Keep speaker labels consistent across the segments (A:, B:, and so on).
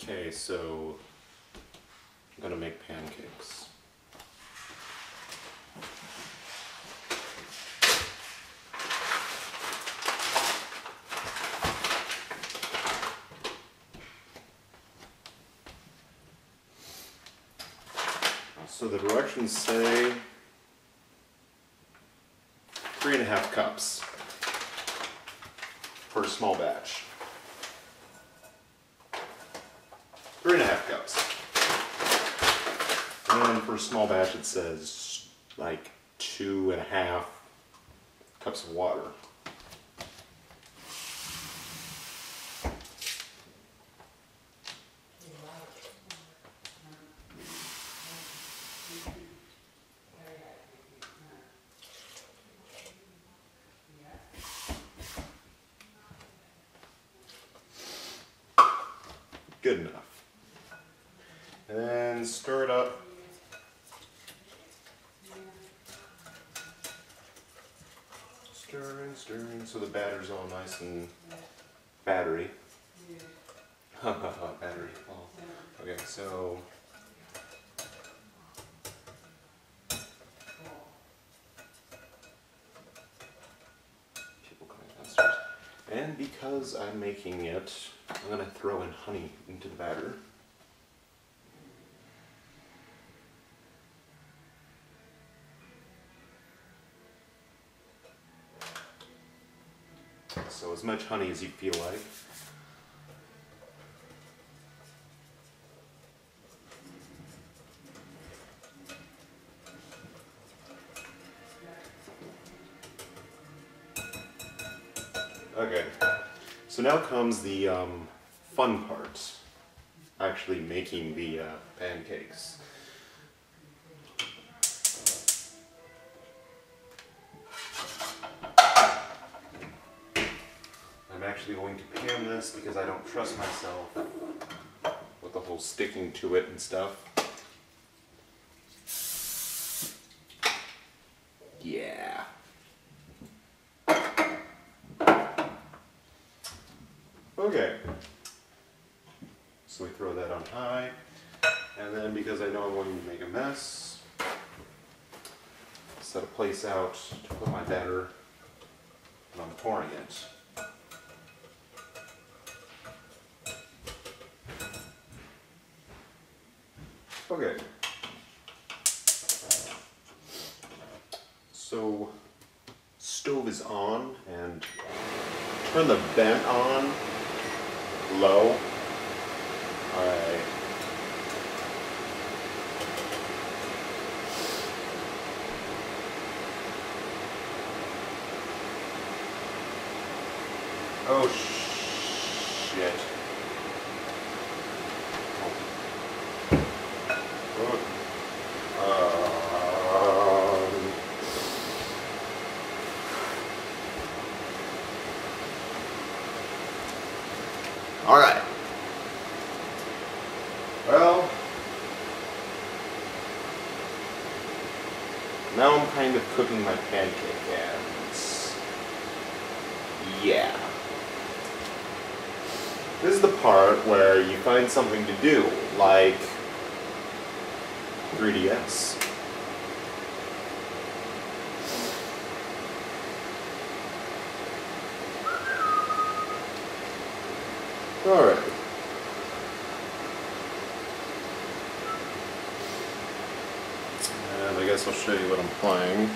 A: Okay, so I'm gonna make pancakes. So the directions say 3.5 cups for a small batch. 3.5 cups. And for a small batch it says like 2.5 cups of water. Good enough. And then stir it up. Stirring, so the batter's all nice and battery. Battery. Oh. Okay, so people coming downstairs. And because I'm making it, I'm gonna throw in honey into the batter. So as much honey as you feel like. Okay, so now comes the fun part, actually making the pancakes. I'm actually going to pan this because I don't trust myself with the whole sticking to it and stuff. Yeah. Okay. So we throw that on high, and then because I know I'm going to make a mess, set a place out to put my batter, and I'm pouring it. Okay. So, stove is on, and turn the vent on low. Alright. Oh shit. Alright. Well, now I'm kind of cooking my pancake, and yeah. This is the part where you find something to do, like 3DS. Alright. And I guess I'll show you what I'm playing.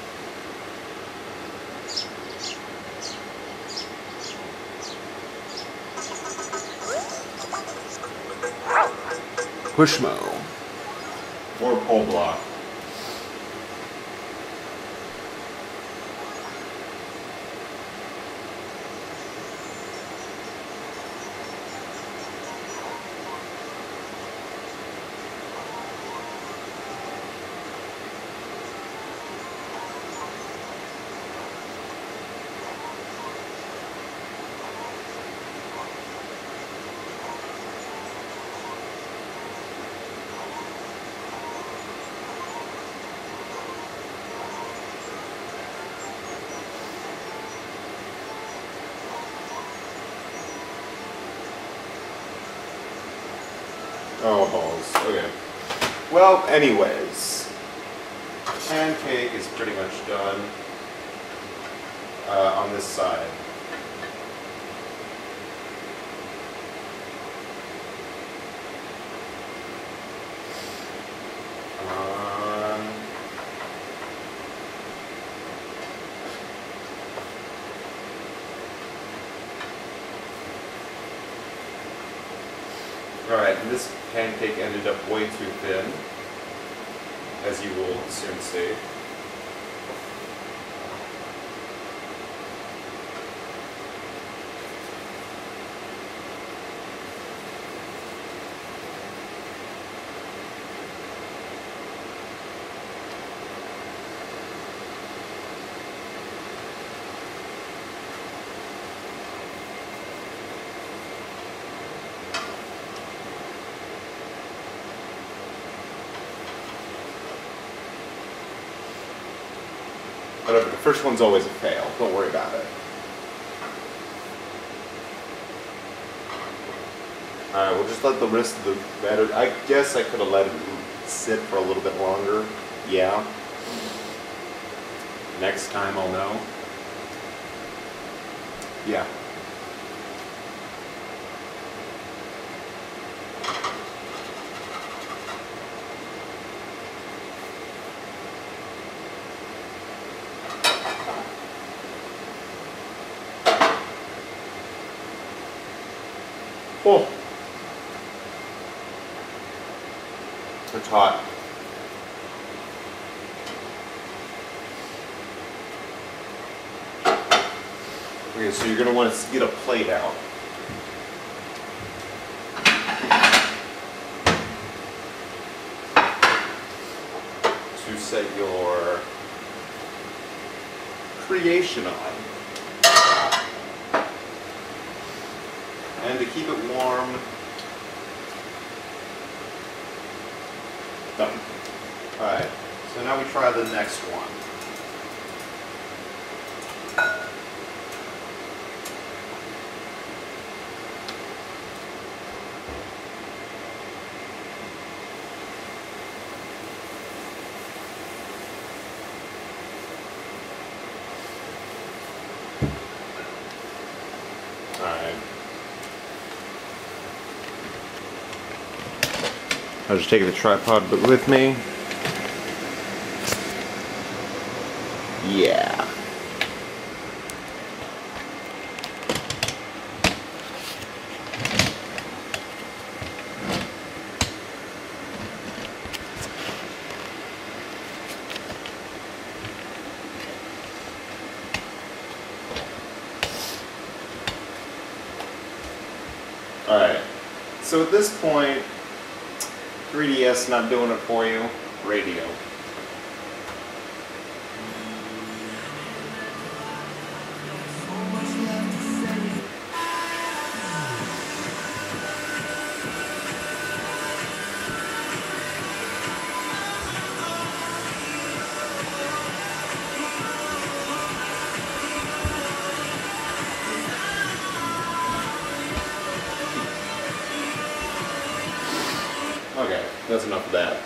A: Pushmo. Or pole block. Oh, balls. Okay. Well, anyways, pancake is pretty much done on this side. Alright, and this pancake ended up way too thin, as you will soon see. Whatever, the first one's always a fail. Don't worry about it. Alright, we'll just let the rest of the batter... I guess I could have let it sit for a little bit longer. Yeah. Next time I'll know. Yeah. Oh, it's hot. Okay, so you're going to want to get a plate out. To set your creation on. And to keep it warm, done. Alright, so now we try the next one. Alright. I'll just take the tripod with me. Yeah. Alright. So at this point, 3DS not doing it for you. Radio. Okay, that's enough of that.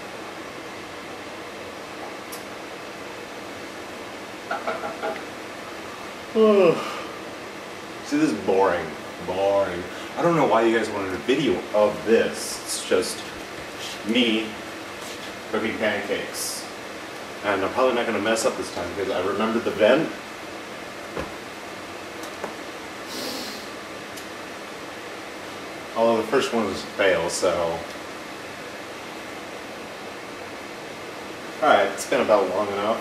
A: See, this is boring. Boring. I don't know why you guys wanted a video of this. It's just me cooking pancakes. And I'm probably not going to mess up this time because I remembered the vent. Although the first one was a fail, so... Alright, it's been about long enough.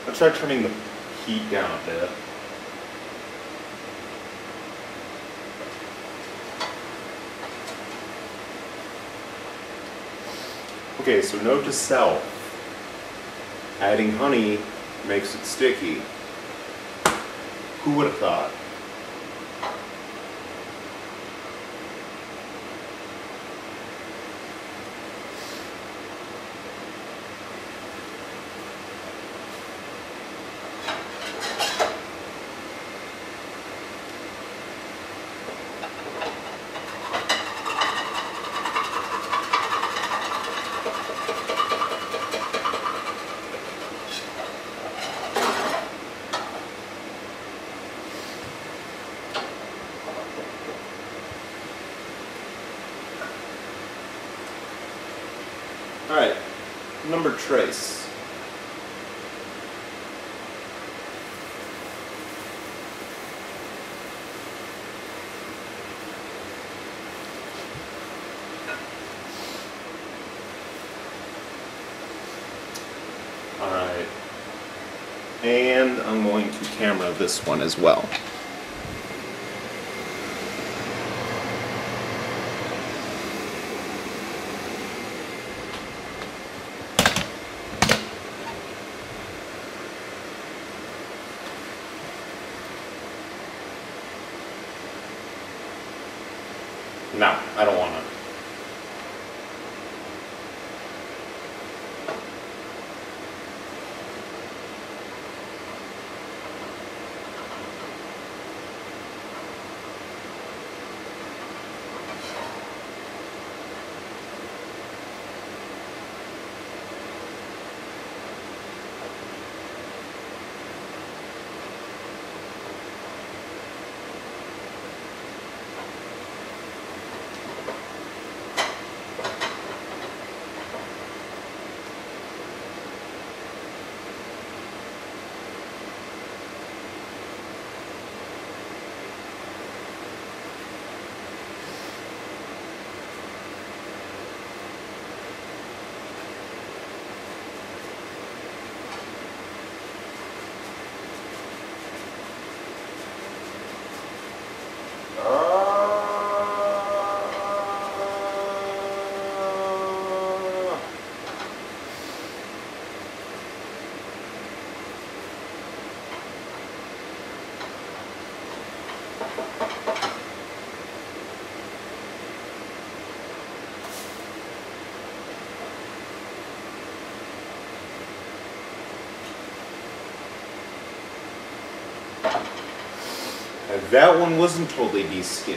A: Let's try turning the heat down a bit. Okay, so note to self, adding honey makes it sticky. Who would have thought? Alright, number trace. Alright, and I'm going to camera this one as well. No, I don't want to. And that one wasn't totally de-skinned.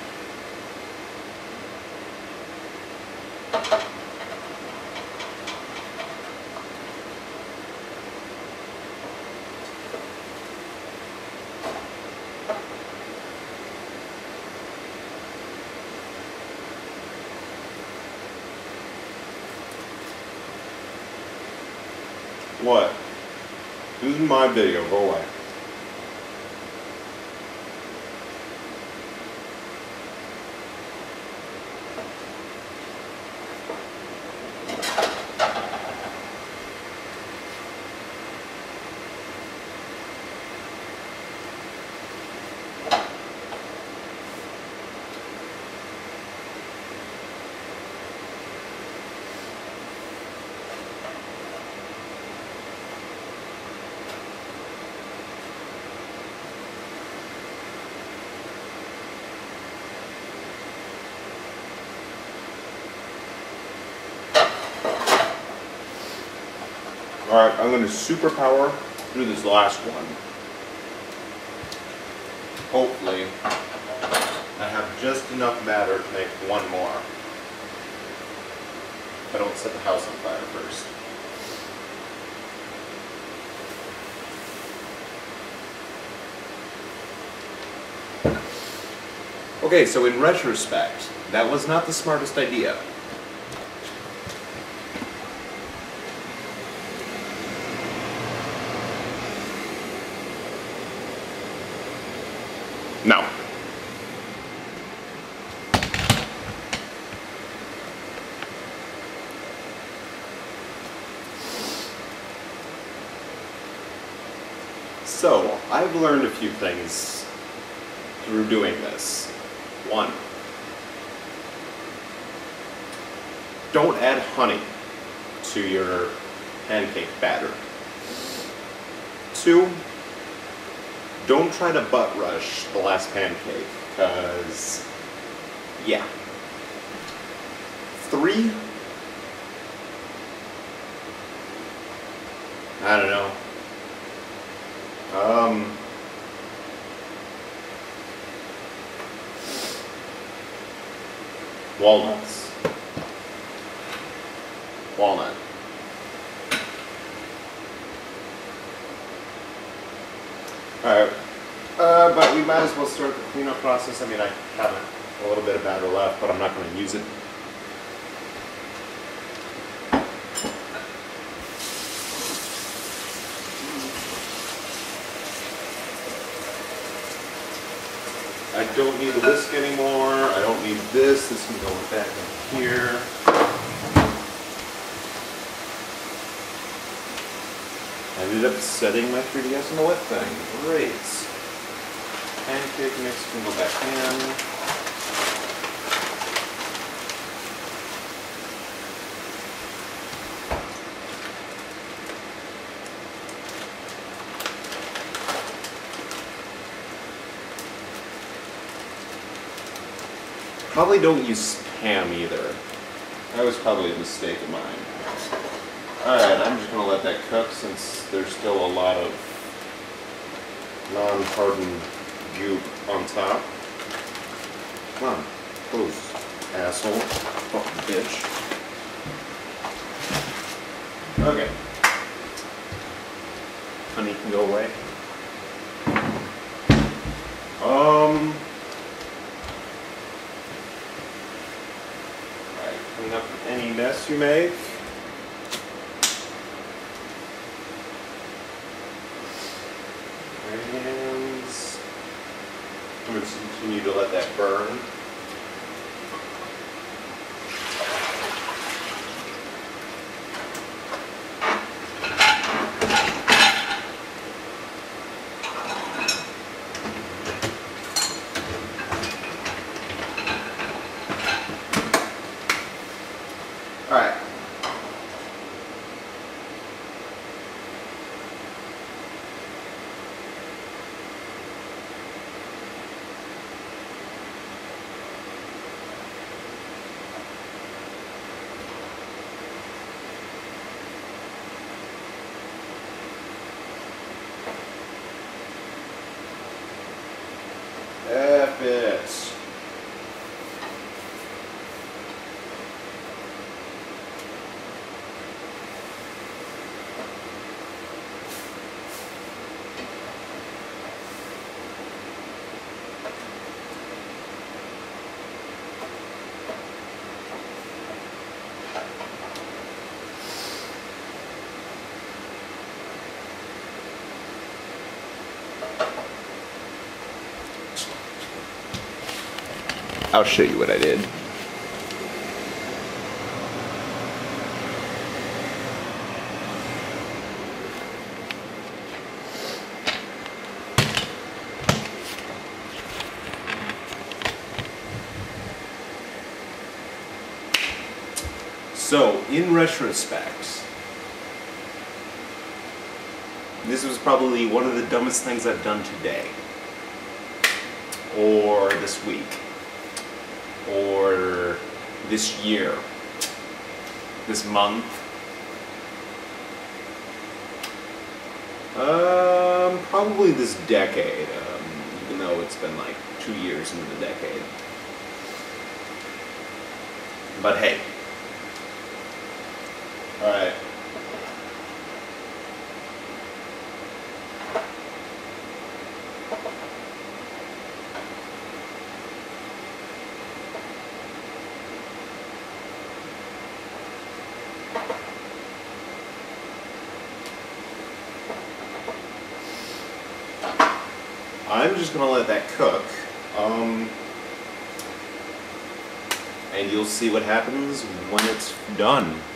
A: What? This is my video, go away. Alright, I'm going to superpower through this last one. Hopefully, I have just enough matter to make one more. If I don't set the house on fire first. Okay, so in retrospect, that was not the smartest idea. No. So, I've learned a few things through doing this. 1, don't add honey to your pancake batter. 2, don't try to butt rush the last pancake, because, yeah. 3, I don't know. Walnuts. Walnut. Alright, but we might as well start the cleanup process. I mean, I have a little bit of batter left, but I'm not going to use it. I don't need the whisk anymore. I don't need this. This can go back in here. I ended up setting my 3DS in the wet thing. Great. Pancake mix can go back in. Probably don't use Spam either. That was probably a mistake of mine. Alright, I'm just going to let that cook since there's still a lot of non-hardened goop on top. Come on, close, asshole. Fucking bitch. Okay. Honey can go away. Clean up any mess you make. And I'm going to continue to let that burn. Alright. F it. I'll show you what I did. So, in retrospect, this was probably one of the dumbest things I've done today, or this week, or this year, this month. Probably this decade, even though it's been like 2 years into the decade. But hey. Alright. I'm just going to let that cook, and you'll see what happens when it's done.